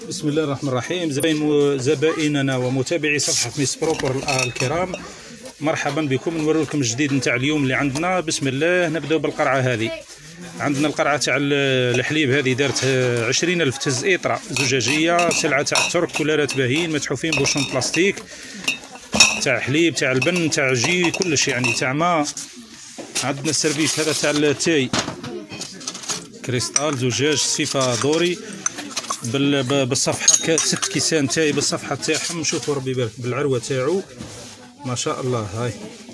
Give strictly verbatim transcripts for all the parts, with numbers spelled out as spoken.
بسم الله الرحمن الرحيم. زبائن زبائننا ومتابعي صفحة ميس بروبر الكرام، مرحبا بكم. نوري لكم الجديد نتاع اليوم اللي عندنا. بسم الله، نبداو بالقرعه هذه. عندنا القرعه تاع الحليب هذه دارت عشرين ألف تهز اطرا زجاجيه، سلعه تاع الترك، كولارات باهيين متحوفين بوشون بلاستيك تاع حليب تاع البن تاع جي كلش يعني تاع ما. عندنا السيرفيس هذا تاع التاي كريستال زجاج صفيفه دوري بالصفحه ست كيسان تاعي بالصفحه تاعهم. شوفوا ربي يبارك بالعروه تاعو ما شاء الله. هاي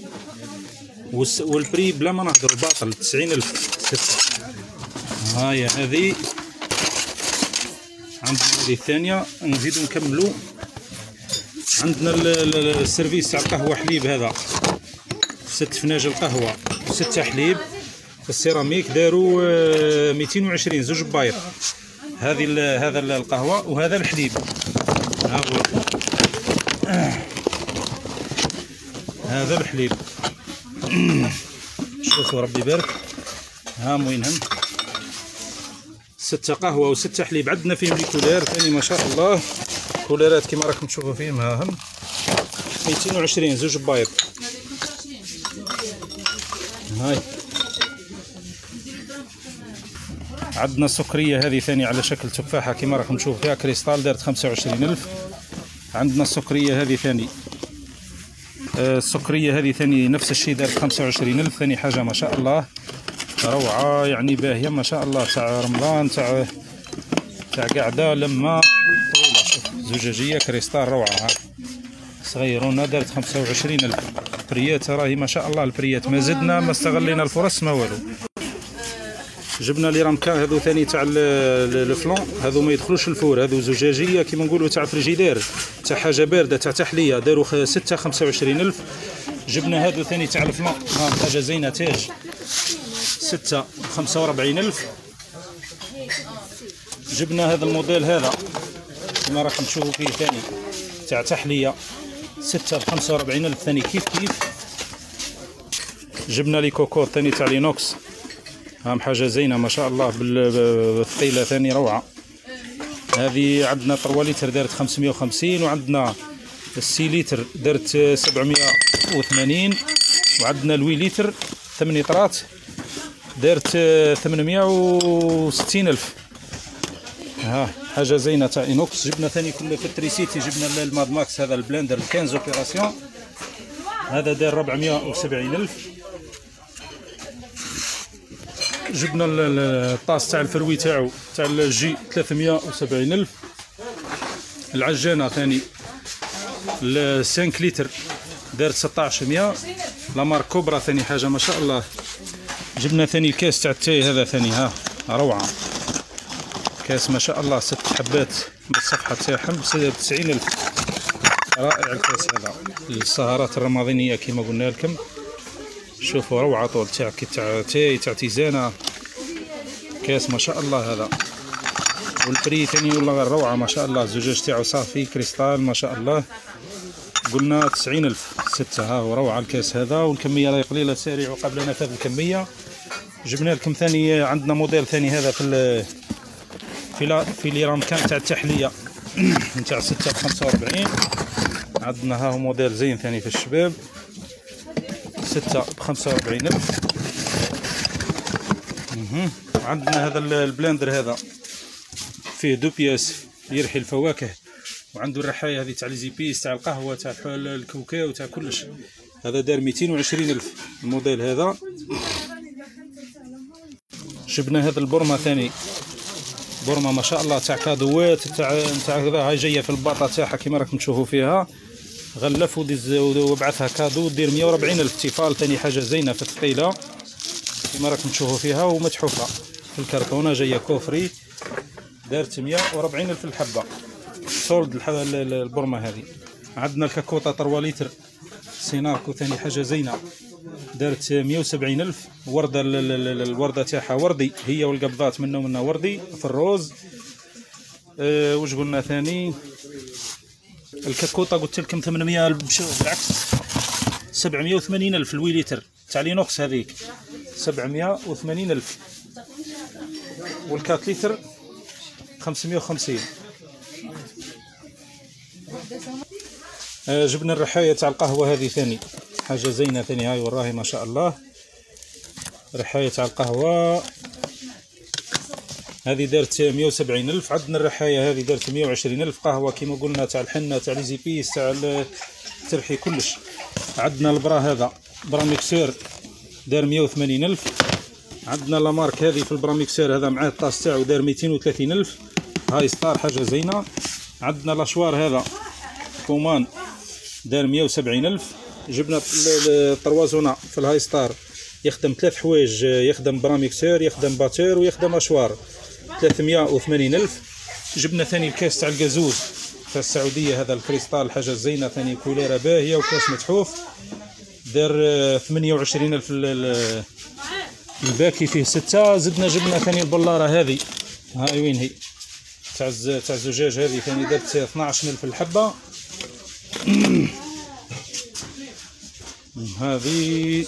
والبري بلا ما نهضروا باطل تسعين ألف ستة. هاي هذه عندنا هذه الثانيه. نزيدو نكملوا. عندنا السيرفيس تاع القهوه حليب هذا ست فناجل قهوه وستة حليب في السيراميك، داروا مئتين وعشرين زوج بايط. هذه هذا القهوه وهذا الحليب. ها هو هذا الحليب. شوفوا ربي يبارك. ها وينهم ستة قهوه وستة حليب. عندنا فيهم لي كولير ثاني ما شاء الله، كوليرات كما راكم تشوفوا فيهم. ها هم مئتين وعشرين زوج بايط. هاي عندنا السكريه هذه ثاني على شكل تفاحه كما راكم تشوفوا فيها كريستال، دارت خمسة وعشرين ألف. عندنا السكريه هذه ثاني آه السكريه هذه ثاني نفس الشيء، دارت خمسة وعشرين ألف. ثاني حاجه ما شاء الله روعه يعني باهيه ما شاء الله، تاع رمضان تاع تاع قاعده لما طويله. شوف زجاجيه كريستال روعه. ها صغيرونه دارت خمسة وعشرين ألف. البريات راهي ما شاء الله، البريات ما زدنا ما استغلينا الفرص ما والو. جبنا لي رمكان هذو ثاني تاع الفلون، هذو ما يدخلوش الفور، هذو زجاجيه كيما نقولوا تاع فريجيدير تاع حاجه بارده تاع تحليه، داروا ستة خمسة وعشرين ألف. جبنا هذو ثاني تاع الفلون، ها حاجه زينه تاج ستة خمسة وأربعين ألف. جبنا هذا الموديل هذا كما راكم تشوفوا فيه ثاني تاع تحليه ستة خمسة وأربعين ألف ثاني كيف كيف. جبنا لي كوكوط ثاني تاع لينوكس، هام حاجه زينه ما شاء الله بالثقيله ثاني روعه. هذه عندنا ثلاثة لتر دارت خمسمائة وخمسين، وعندنا الستة لتر دارت سبعمائة وثمانين، وعندنا الوي لتر ثمانية لترات دارت ثمانمائة وستين ألف. ها حاجه زينه تاع اينوكس. جبنا ثاني كل في التريسيتي، جبنا الماد ماكس هذا البلندر خمسة اوبيراسيون، هذا دار أربعمائة وسبعين ألف. جبنا الطاس تاع الفروي تاعو تاع الجي ثلاثمائة وسبعين ألف. العجانه ثاني خمسة لتر دارت ستة عشر مائة، لا مارك كوبرا ثاني حاجه ما شاء الله. جبنا ثاني الكاس تاع التاي هذا ثاني، ها روعه كاس ما شاء الله ست حبات بالصفحه تاعهم بتسعين ألف. رائع الكاس هذا للسهرات الرمضانيه كما قلنا لكم. شوفوا روعه طول تاع تاع تاي تاع تيزانه كاس ما شاء الله هذا. والبري ثاني والله غير روعه ما شاء الله. الزجاج تاعو صافي كريستال ما شاء الله، قلنا تسعين ألف ستة. ها هو روعه الكاس هذا، والكميه راهي قليله. سارعوا قبل نفاذ الكميه. جبنا لكم ثاني عندنا موديل ثاني هذا في في في لي رامكان تاع التحليه نتاع ستة خمسة وأربعين. عندنا ها هو موديل زين ثاني في الشباب ستة بخمسة وأربعين ألف. عندنا هذا البلندر هذا فيه دو بياس يرحي الفواكه، وعنده الرحايه هذه تاع لي زيبيس تاع القهوه تاع الكاوكاو تاع كلش. هذا دار مئتين وعشرين ألف الموديل هذا. جبنا هذا البرمه ثاني، برمه ما شاء الله تاع كادوات تاع تاع هذا. هاي جايه في الباطه تاعها كما راكم تشوفوا فيها. غلف وديز وبعثها كادو دير مائة وأربعين ألف. تيفال ثاني حاجه زينه في الثقيله كما راكم تشوفوا فيها، ومتحوفه في الكرتونه جايه كوفري دارت مائة وأربعين ألف الحبه. سولد البرمه هذه. عندنا الكاكوطه ثلاثة لتر سيناركو ثاني حاجه زينه دارت مائة وسبعين ألف. ورده الورده تاعها وردي، هي والقبضات منه ومنها وردي في الروز. أه واش قلنا ثاني؟ الكاكوطه قلت لكم ثمانمائة بالعكس سبعمائة وثمانين ألف. الوي لتر تاع لينوكس هذيك سبعمائة وثمانين ألف. والكات لتر خمسمائة وخمسين. آه جبنا الرحايه تاع القهوه هذه ثاني حاجه زينه ثاني، هاي وراهي ما شاء الله. رحايه تاع القهوه هذه دارت مية وسبعين ألف. عندنا الرحايه هذه دارت مية وعشرين ألف. قهوه كيما قلنا تاع الحنه تاع لي زيبيس تاع الترحي كلش. عندنا البرا هذا برا ميكسور دار مية وثمانين ألف. عندنا لا مارك هذه في البرا ميكسور هذا مع الطاس تاعو دار ميتين وثلاثين ألف. هاي ستار حاجه زينه. عندنا لاشوار هذا كومان دار مية وسبعين ألف. جبنا الطروازونه في الهاي ستار يخدم ثلاث حوايج، يخدم برا ميكسور يخدم باتور ويخدم اشوار، ثلاثمية وثمانين ألف. جبنا ثاني الكاس تاع الغازوز تاع السعوديه هذا الكريستال حاجه زينه ثاني كوليره باهيه وكاس متحوف دار ثمانية وعشرين ألف. الباكي فيه ستة. زدنا جبنا ثاني البلاره هذه هاي وين هي تاع تاع الزجاج هذه ثاني دارت اثناش ألف الحبه. هذه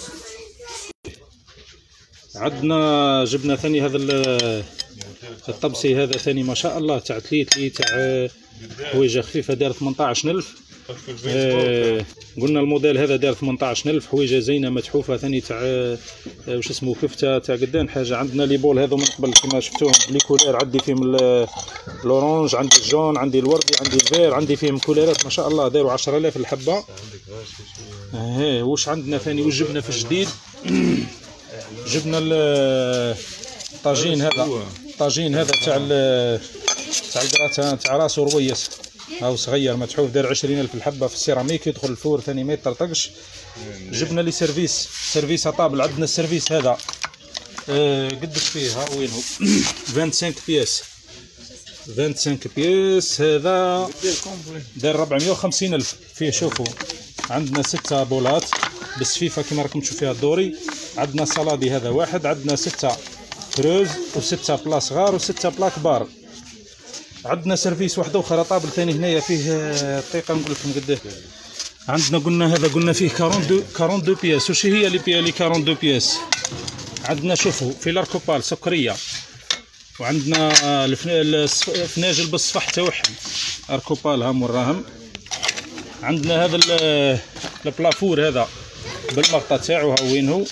عندنا جبنا ثاني هذا الطبسي هذا ثاني ما شاء الله تاع تليتلي تاع حويجه خفيفه دار ثمنطاش ألف. آه قلنا الموديل هذا دار ثمنطاش ألف. حويجه زينه متحوفه ثاني تاع آه واش اسمه كفته تاع قدام حاجه. عندنا لي بول هذو من قبل كما شفتوهم بلي كولير، عندي فيهم الاورانج عندي الجون عندي الوردي عندي الفير عندي فيهم كوليرات ما شاء الله داروا عشرة آلاف الحبه. ها واش عندنا ثاني واش جبنا في الجديد؟ جبنا الطاجين هذا الطاجين هذا تاع تاع الكراتان تاع راسو رويس هاو صغير متحوف دار عشرين ألف الحبه في السيراميك يدخل الفور ثاني ما يطرطقش. جبنا لي سيرفيس سيرفيس طابل. عندنا السيرفيس هذا أه قداش فيه ها وين هو خمسة وعشرين بياس خمسة وعشرين بياس هذا دار أربعمية وخمسين ألف. فيه شوفوا عندنا ستة بولات بالسفيفه كما راكم تشوفوا فيها الدوري. عندنا صلادي هذا واحد. عندنا ستة كروز وستة بلا صغار وستة بلا كبار. عندنا سيرفيس واحده اخرى طابل ثاني هنايا فيه دقيقه نقول لكم قداه. عندنا قلنا هذا قلنا فيه أربعة وأربعين أربعة وأربعين بياس. وش هي اللي فيها لي أربعة وأربعين بياس؟ عندنا شوفوا في لاركوبال سكريه وعندنا الفناجل بالصفح تاعهم اركوبال هم وراهم. عندنا هذا البلافور هذا بالمقطع تاعو ها وين هو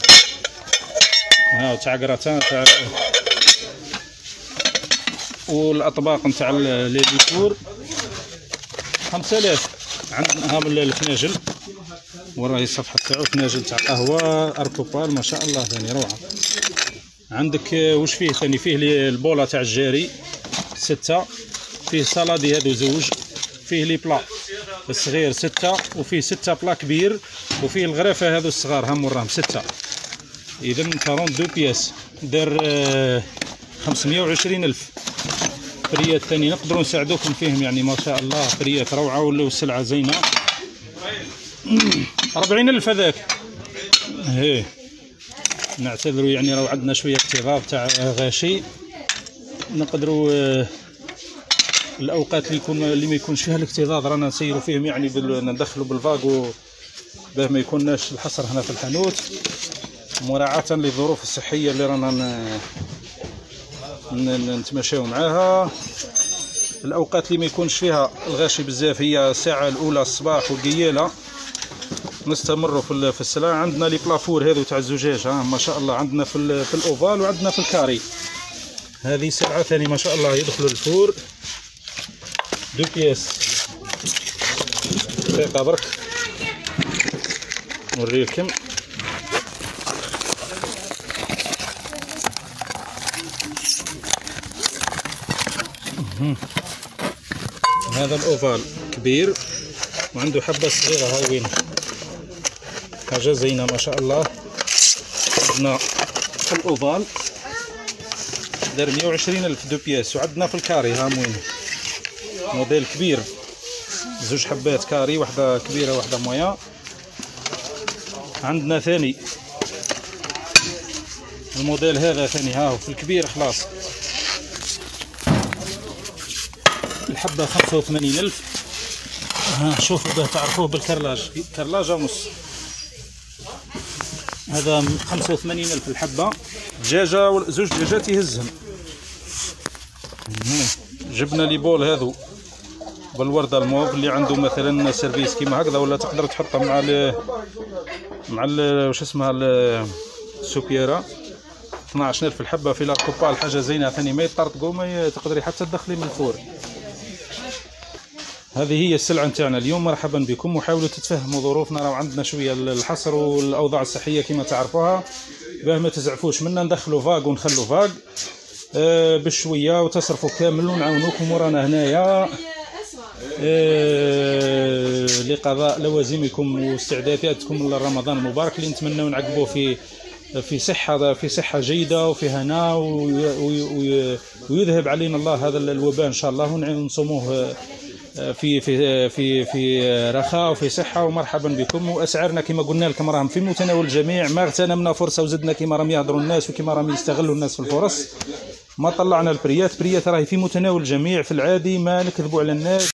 ها تاع كراتان تاع والاطباق نتاع لي ديكور خمسة آلاف. عندنا هام الفناجل وراهي الصفحه تاعو فناجل تاع قهوه اركوبال ما شاء الله ثاني روعه. عندك واش فيه ثاني فيه البوله تاع الجاري ستة. فيه صلادي هذو زوج. فيه لي بلا الصغير ستة وفيه ستة بلا كبير وفيه الغرافه هذو الصغار هم وراهم ستة. اذا اثنين وأربعين بياس دار خمسمية وعشرين ألف. فريات ثاني نقدروا نساعدوكم فيهم يعني ما شاء الله فريات روعه ولاو السلعه زينه. أربعين ألف هذاك. اهي نعتذروا يعني راهو عندنا شويه اكتظاظ تاع غاشي. نقدروا الاوقات اللي يكون اللي ما يكونش فيها الاكتظاظ رانا نسيروا فيهم يعني ندخلوا بالفاغو باه ما يكونناش الحصر هنا في الحانوت مراعاه للظروف الصحيه اللي رانا نتماشاو معاها. الاوقات اللي ما يكونش فيها الغاشي بزاف هي الساعه الاولى الصباح والقياله نستمروا في في السلعه. عندنا لي بلافور هذو تاع الزجاج ها ما شاء الله. عندنا في في الاوفال وعندنا في الكاري. هذه سلعه ثاني ما شاء الله يدخلوا الفور دو بياس. دقيقه برك نوريكم. هذا الاوفال كبير وعنده حبه صغيره هاي وين حاجه زينه ما شاء الله. عندنا في الاوفال دار مية وعشرين ألف دو بياس. وعندنا في الكاري ها وين موديل كبير زوج حبات كاري واحده كبيره واحده مويا. عندنا ثاني الموديل هذا ثاني ها في الكبير خلاص الحبه خمسة وثمانين ألف. ها شوفوا باه تعرفوه بالكرلاج كرلاجه ونص. هذا خمسة وثمانين ألف الحبه. دجاجه زوج دجاجات يهزهم. جبنا لي بول هذو بالورده الموف اللي عنده مثلا سيرفيس كيما هكذا، ولا تقدر تحطها مع ال مع ال واش اسمها السوبيرا. اثناش ألف الحبه في لاكوبال، حاجه زينه ثاني، ما يطرطقوا، ما تقدري حتى تدخلي من الفور. هذه هي السلعه نتاعنا اليوم. مرحبا بكم، وحاولوا تتفهموا ظروفنا، راه عندنا شويه الحصر والاوضاع الصحيه كما تعرفوها، باه ما تزعفوش منا، ندخلوا فاق ونخلوا فاق أه بشويه وتصرفوا كامل ونعاونوكم، ورانا هنايا أه لقضاء لوازمكم واستعداداتكم لرمضان المبارك اللي نتمنوا نعقبوه في في صحه في صحه جيده وفي هناء، ويذهب علينا الله هذا الوباء ان شاء الله، ونصوموه في في في في رخاء وفي صحه. ومرحبا بكم. واسعارنا كما قلنا لكم راهم في متناول الجميع، ما اغتنمنا فرصه وزدنا كما راهم يهضروا الناس وكما راهم يستغلوا الناس في الفرص، ما طلعنا البريات. بريات راهي في متناول الجميع في العادي، ما نكذبوا على الناس.